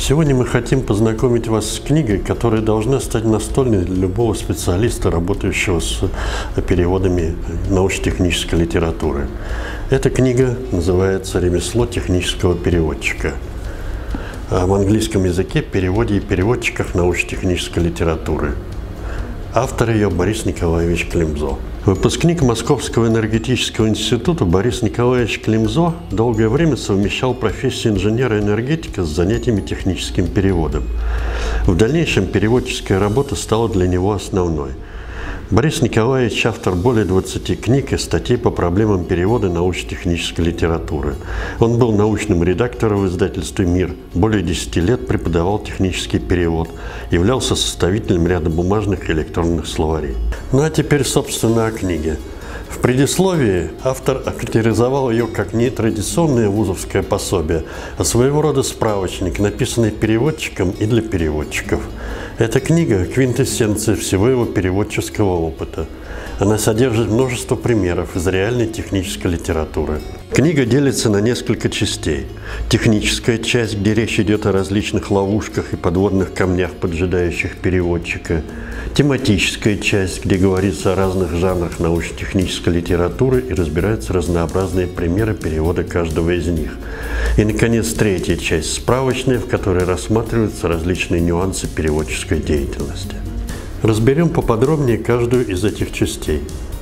Сегодня мы хотим познакомить вас с книгой, которая должна стать настольной для любого специалиста, работающего с переводами научно-технической литературы. Эта книга называется «Ремесло технического переводчика». В английском языке «Переводе и переводчиках научно-технической литературы». Автор ее Борис Николаевич Климзо. Выпускник Московского энергетического института Борис Николаевич Климзо долгое время совмещал профессию инженера-энергетика с занятиями техническим переводом. В дальнейшем переводческая работа стала для него основной. Борис Николаевич – автор более 20 книг и статей по проблемам перевода научно-технической литературы. Он был научным редактором в издательстве «Мир», более 10 лет преподавал технический перевод, являлся составителем ряда бумажных и электронных словарей. Ну а теперь, собственно, о книге. В предисловии автор охарактеризовал ее как не традиционное вузовское пособие, а своего рода справочник, написанный переводчиком и для переводчиков. Эта книга – квинтэссенция всего его переводческого опыта. Она содержит множество примеров из реальной технической литературы. Книга делится на несколько частей. Техническая часть, где речь идет о различных ловушках и подводных камнях, поджидающих переводчика. Тематическая часть, где говорится о разных жанрах научно-технической литературы и разбираются разнообразные примеры перевода каждого из них. И, наконец, третья часть, справочная, в которой рассматриваются различные нюансы переводческой деятельности. Разберем поподробнее каждую из этих частей.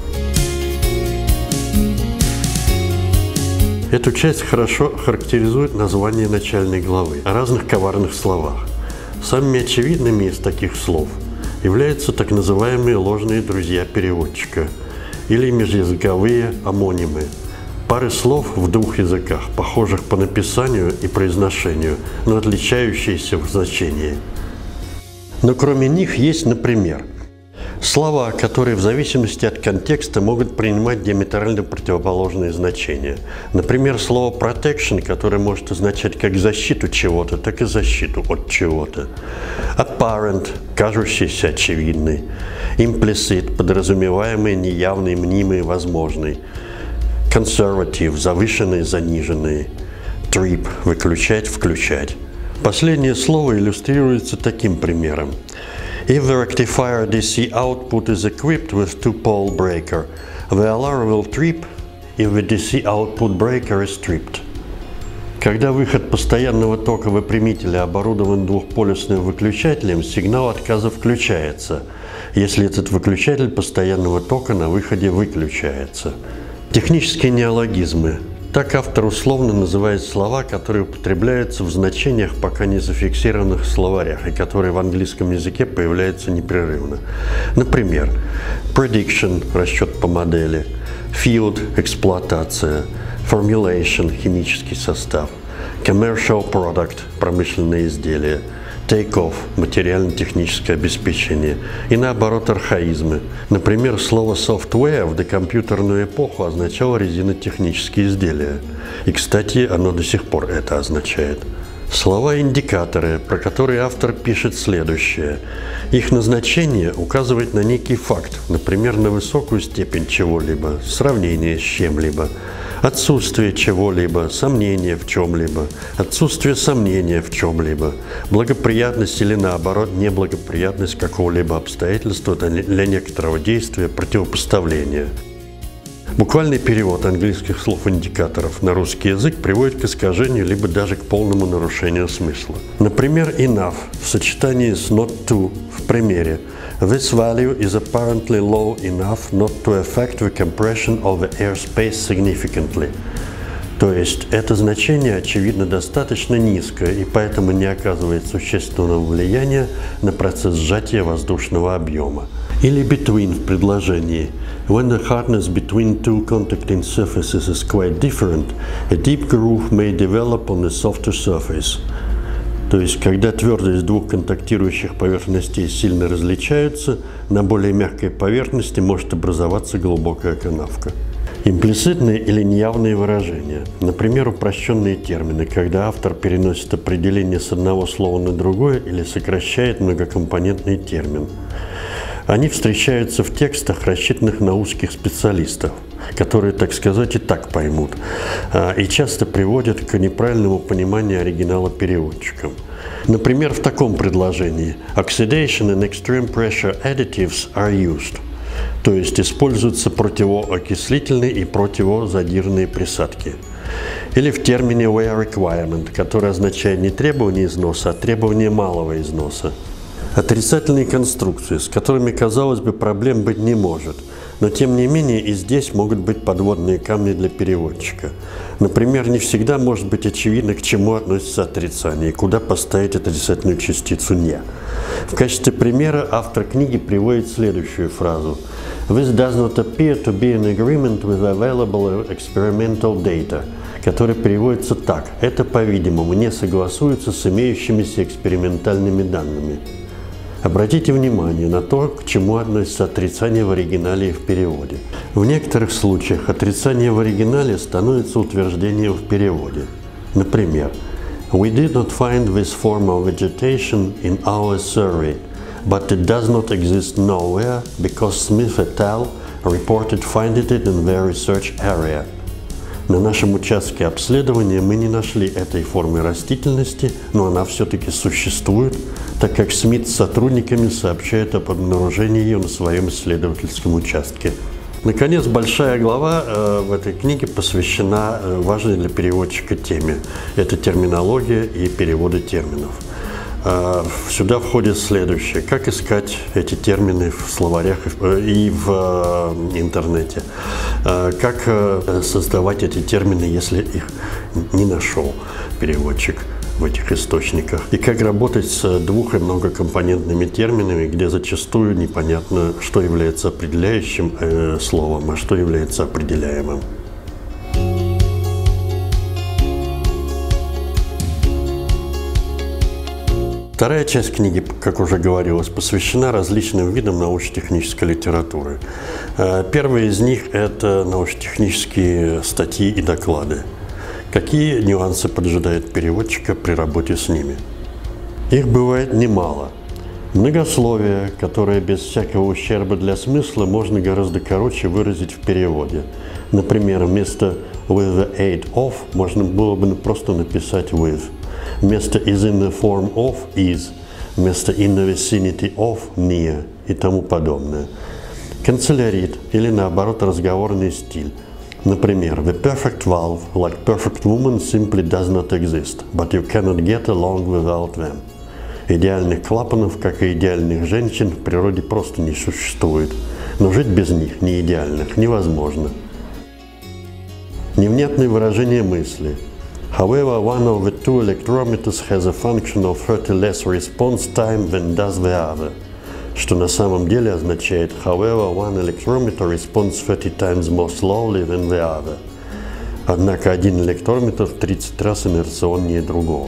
Эту часть хорошо характеризует название начальной главы о разных коварных словах. Самыми очевидными из таких слов являются так называемые ложные друзья переводчика или межязыковые амонимы. Пары слов в двух языках, похожих по написанию и произношению, но отличающиеся в значении. Но кроме них есть, например, слова, которые в зависимости от контекста могут принимать диаметрально противоположные значения. Например, слово protection, которое может означать как защиту чего-то, так и защиту от чего-то. Apparent, кажущийся очевидный. Implicit, подразумеваемый, неявный, мнимый, возможный. Conservative, завышенный, заниженный. Trip, выключать, включать. Последнее слово иллюстрируется таким примером. If the rectifier DC output is equipped with two-pole breaker, the alarm will trip if the DC output breaker is tripped. Когда выход постоянного тока выпрямителя оборудован двухполюсным выключателем, сигнал отказа включается, если этот выключатель постоянного тока на выходе выключается. Технические неологизмы. Так автор условно называет слова, которые употребляются в значениях, пока не зафиксированных в словарях, и которые в английском языке появляются непрерывно. Например, prediction – расчет по модели, field – эксплуатация, formulation – химический состав, commercial product – промышленное изделие, take-off – материально-техническое обеспечение, и наоборот архаизмы. Например, слово software в докомпьютерную эпоху означало резинотехнические изделия. И, кстати, оно до сих пор это означает. Слова-индикаторы, про которые автор пишет следующее. Их назначение указывает на некий факт, например, на высокую степень чего-либо, сравнение с чем-либо, отсутствие чего-либо, сомнение в чем-либо, отсутствие сомнения в чем-либо, благоприятность или, наоборот, неблагоприятность какого-либо обстоятельства для некоторого действия, противопоставления. Буквальный перевод английских слов-индикаторов на русский язык приводит к искажению либо даже к полному нарушению смысла. Например, enough в сочетании с not to в примере This value is apparently low enough not to affect the compression of the airspace significantly. То есть, это значение, очевидно, достаточно низкое и поэтому не оказывает существенного влияния на процесс сжатия воздушного объема. Или between в предложении. When the hardness between two contacting surfaces is quite different, a deep groove may develop on the softer surface. То есть, когда твердость двух контактирующих поверхностей сильно различаются, на более мягкой поверхности может образоваться глубокая канавка. Имплицитные или неявные выражения, например, упрощенные термины, когда автор переносит определение с одного слова на другое или сокращает многокомпонентный термин. Они встречаются в текстах, рассчитанных на узких специалистов, которые, так сказать, и так поймут, и часто приводят к неправильному пониманию оригинала переводчиком. Например, в таком предложении: Oxidation and extreme pressure additives are used. То есть используются противоокислительные и противозадирные присадки. Или в термине wear requirement, который означает не требование износа, а требование малого износа. Отрицательные конструкции, с которыми, казалось бы, проблем быть не может, но тем не менее и здесь могут быть подводные камни для переводчика. Например, не всегда может быть очевидно, к чему относится отрицание и куда поставить отрицательную частицу «не». В качестве примера автор книги приводит следующую фразу: «This does not appear to be an agreement with available experimental data», который переводится так: «Это, по-видимому, не согласуется с имеющимися экспериментальными данными». Обратите внимание на то, к чему относится отрицание в оригинале и в переводе. В некоторых случаях отрицание в оригинале становится утверждением в переводе. Например, «We did not find this form of vegetation in our survey, but it does not exist nowhere because Smith et al. Reported finding it in their research area». На нашем участке обследования мы не нашли этой формы растительности, но она все-таки существует, так как Смит с сотрудниками сообщают об обнаружении ее на своем исследовательском участке. Наконец, большая глава в этой книге посвящена важной для переводчика теме. Это терминология и переводы терминов. Сюда входит следующее: как искать эти термины в словарях и в интернете, как создавать эти термины, если их не нашел переводчик в этих источниках, и как работать с двух- и многокомпонентными терминами, где зачастую непонятно, что является определяющим словом, а что является определяемым. Вторая часть книги, как уже говорилось, посвящена различным видам научно-технической литературы. Первый из них – это научно-технические статьи и доклады. Какие нюансы поджидают переводчика при работе с ними? Их бывает немало. Многословие, которое без всякого ущерба для смысла можно гораздо короче выразить в переводе. Например, вместо «with the aid of» можно было бы просто написать «with». Вместо «is in the form of» – «is», вместо «in the vicinity of» – «near» и тому подобное. Канцелярит или, наоборот, разговорный стиль. Например, «The perfect valve, like perfect woman, simply does not exist, but you cannot get along without them». Идеальных клапанов, как и идеальных женщин, в природе просто не существует, но жить без них, не идеальных, невозможно. Невнятные выражения мысли. However, one of the two electrometers has a function of 30 less response time than does the other, что на самом деле означает however, one electrometer responds 30 times more slowly than the other. Однако один электрометр в 30 раз инерционнее другого.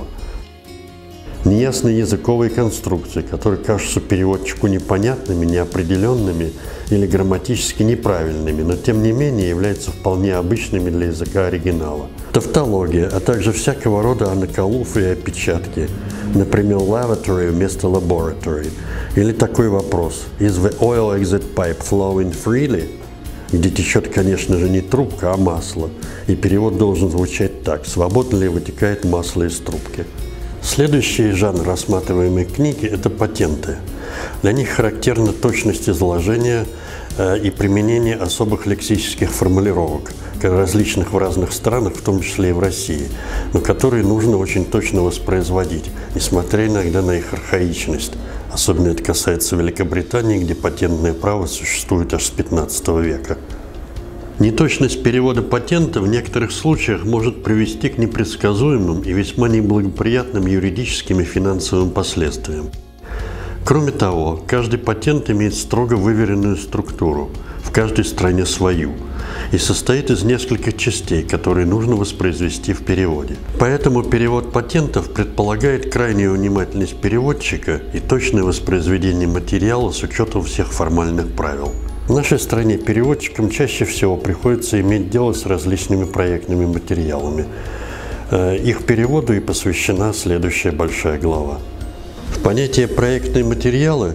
Неясные языковые конструкции, которые кажутся переводчику непонятными, неопределенными или грамматически неправильными, но тем не менее являются вполне обычными для языка оригинала. Тавтология, а также всякого рода анакалуфы и опечатки, например, lavatory вместо laboratory, или такой вопрос: Is the oil exit pipe flowing freely? Где течет, конечно же, не трубка, а масло, и перевод должен звучать так: свободно ли вытекает масло из трубки? Следующий жанр рассматриваемой книги – это патенты. Для них характерна точность изложения и применение особых лексических формулировок, различных в разных странах, в том числе и в России, но которые нужно очень точно воспроизводить, несмотря иногда на их архаичность. Особенно это касается Великобритании, где патентное право существует аж с 15 века. Неточность перевода патента в некоторых случаях может привести к непредсказуемым и весьма неблагоприятным юридическим и финансовым последствиям. Кроме того, каждый патент имеет строго выверенную структуру, в каждой стране свою, и состоит из нескольких частей, которые нужно воспроизвести в переводе. Поэтому перевод патентов предполагает крайнюю внимательность переводчика и точное воспроизведение материала с учетом всех формальных правил. В нашей стране переводчикам чаще всего приходится иметь дело с различными проектными материалами. Их переводу и посвящена следующая большая глава. В понятие «проектные материалы»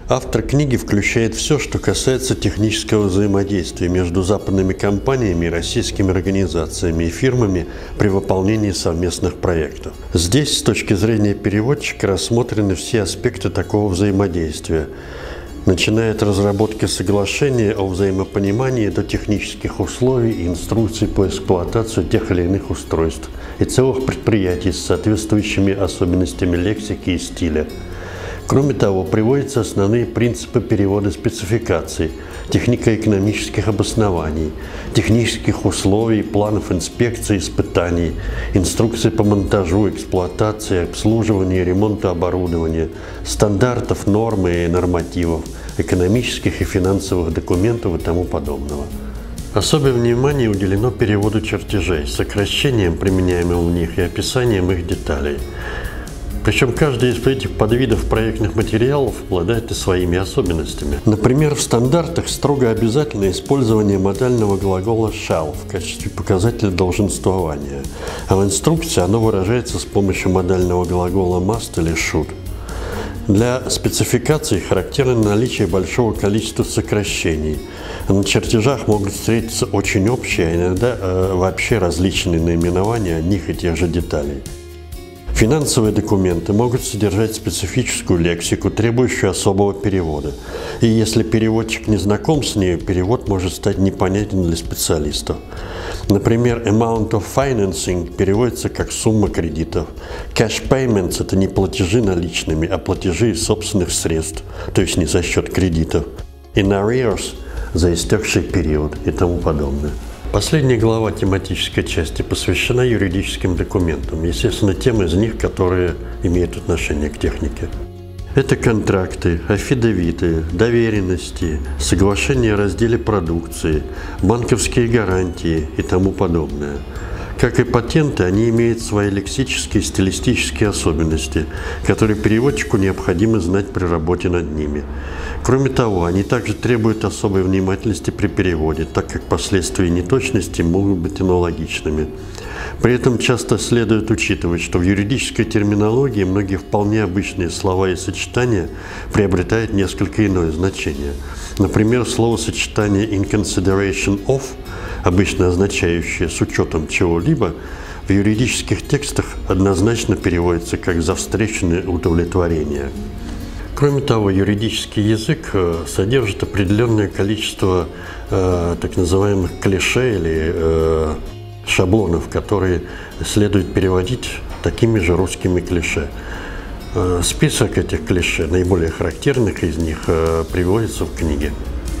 Автор книги включает все, что касается технического взаимодействия между западными компаниями и российскими организациями и фирмами при выполнении совместных проектов. Здесь, с точки зрения переводчика, рассмотрены все аспекты такого взаимодействия, начиная от разработки соглашения о взаимопонимании до технических условий и инструкций по эксплуатации тех или иных устройств и целых предприятий с соответствующими особенностями лексики и стиля. Кроме того, приводятся основные принципы перевода спецификаций, технико-экономических обоснований, технических условий, планов инспекции, испытаний, инструкций по монтажу, эксплуатации, обслуживанию и ремонту оборудования, стандартов, норм и нормативов, экономических и финансовых документов и тому подобного. Особое внимание уделено переводу чертежей, сокращениям, применяемым в них, и описанием их деталей. Причем каждый из этих подвидов проектных материалов обладает и своими особенностями. Например, в стандартах строго обязательно использование модального глагола shall в качестве показателя долженствования, а в инструкции оно выражается с помощью модального глагола must или should. Для спецификаций характерно наличие большого количества сокращений. На чертежах могут встретиться очень общие, а иногда вообще различные наименования одних и тех же деталей. Финансовые документы могут содержать специфическую лексику, требующую особого перевода. И если переводчик не знаком с ней, перевод может стать непонятен для специалистов. Например, amount of financing переводится как сумма кредитов. Cash payments – это не платежи наличными, а платежи из собственных средств, то есть не за счет кредитов. In arrears – за истекший период и тому подобное. Последняя глава тематической части посвящена юридическим документам, естественно, тем из них, которые имеют отношение к технике. Это контракты, аффидавиты, доверенности, соглашения о разделе продукции, банковские гарантии и тому подобное. Как и патенты, они имеют свои лексические и стилистические особенности, которые переводчику необходимо знать при работе над ними. Кроме того, они также требуют особой внимательности при переводе, так как последствия неточности могут быть аналогичными. При этом часто следует учитывать, что в юридической терминологии многие вполне обычные слова и сочетания приобретают несколько иное значение. Например, словосочетание in consideration of, обычно означающее «с учетом чего-либо», в юридических текстах однозначно переводится как «за встречное удовлетворение». Кроме того, юридический язык содержит определенное количество так называемых клише или шаблонов, которые следует переводить такими же русскими клише. Список этих клише, наиболее характерных из них, приводится в книге.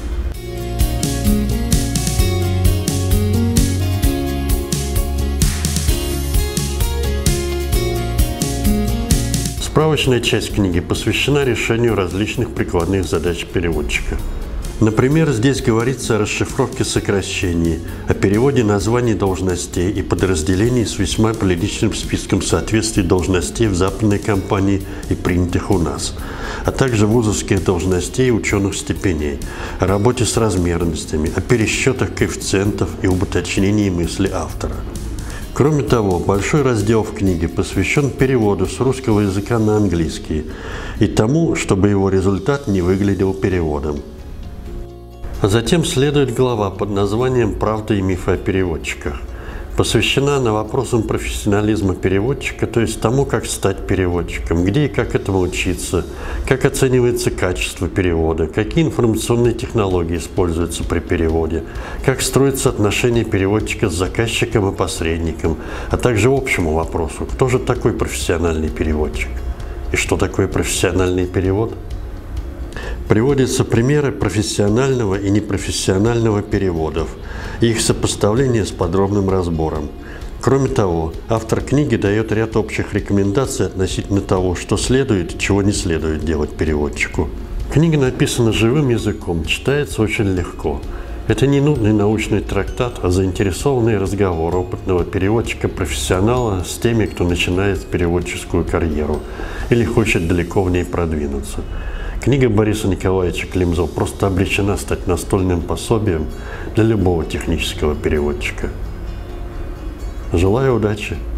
Справочная часть книги посвящена решению различных прикладных задач переводчика. Например, здесь говорится о расшифровке сокращений, о переводе названий должностей и подразделений с весьма приличным списком соответствий должностей в западной компании и принятых у нас, а также вузовских должностей и ученых степеней, о работе с размерностями, о пересчетах коэффициентов и об уточнении мысли автора. Кроме того, большой раздел в книге посвящен переводу с русского языка на английский и тому, чтобы его результат не выглядел переводом. А затем следует глава под названием «Правда и мифы о переводчиках». Посвящена она вопросам профессионализма переводчика, то есть тому, как стать переводчиком, где и как этому учиться, как оценивается качество перевода, какие информационные технологии используются при переводе, как строятся отношения переводчика с заказчиком и посредником, а также общему вопросу, кто же такой профессиональный переводчик и что такое профессиональный перевод. Приводятся примеры профессионального и непрофессионального переводов и их сопоставление с подробным разбором. Кроме того, автор книги дает ряд общих рекомендаций относительно того, что следует и чего не следует делать переводчику. Книга написана живым языком, читается очень легко. Это не нудный научный трактат, а заинтересованный разговор опытного переводчика-профессионала с теми, кто начинает переводческую карьеру или хочет далеко в ней продвинуться. Книга Бориса Николаевича Климзо просто обречена стать настольным пособием для любого технического переводчика. Желаю удачи!